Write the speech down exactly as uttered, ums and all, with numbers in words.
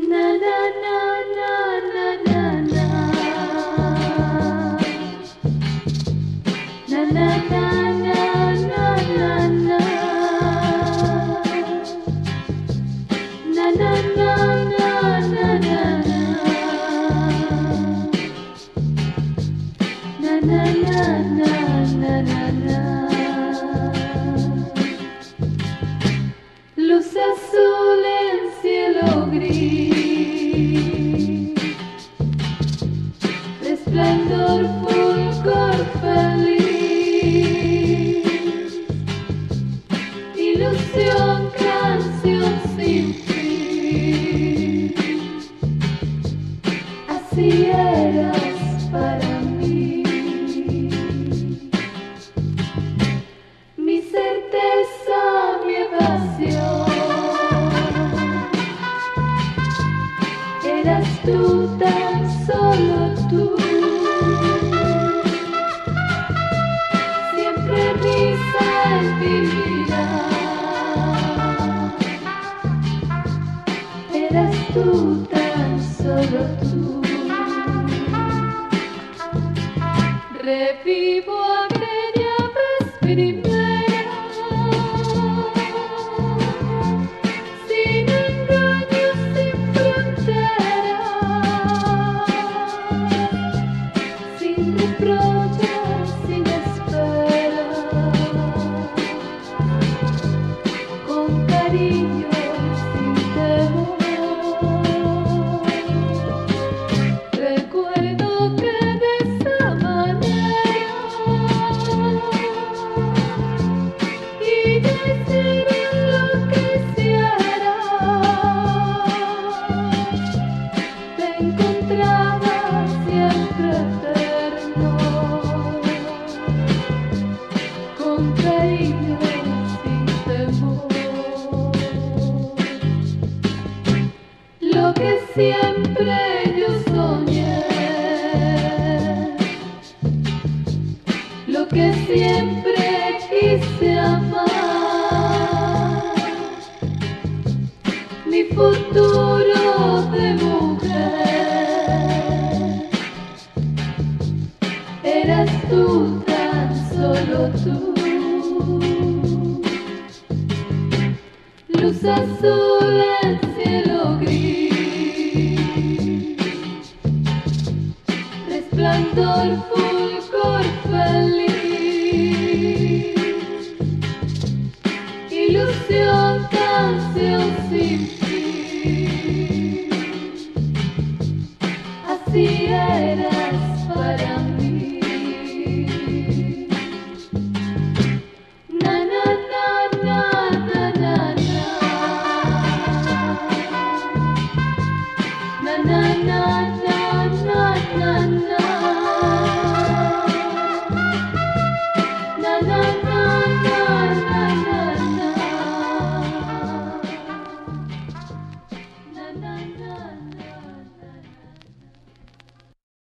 Na na na na na na na. Na na na na na na na. Na na na na na na na. Na na na na na na na. Luz azul en cielo gris, resplandor fulgor feliz, ilusión, canción sin fin. Así eras para mí, mi certeza, mi evasión. Eras tú, tan solo tú, siempre risa en mi vida. Eras tú, tan solo tú. Revivo aquella vez primera, sin engaños, sin fronteras, sin reproches, sin esperas, con cariño, sin temor. Recuerdo que de esa manera y decir lo que hiciera, te encontraba siempre eterno, con cariño, sin temor. Lo que siempre yo soñé, lo que siempre quise amar, mi futuro de mujer, eras tú, tan solo tú. Luz azul en cielo gris, resplandor fulgor feliz, ilusión, canción sin fin. Así eras para mí. Na na na na na na na. Na na na.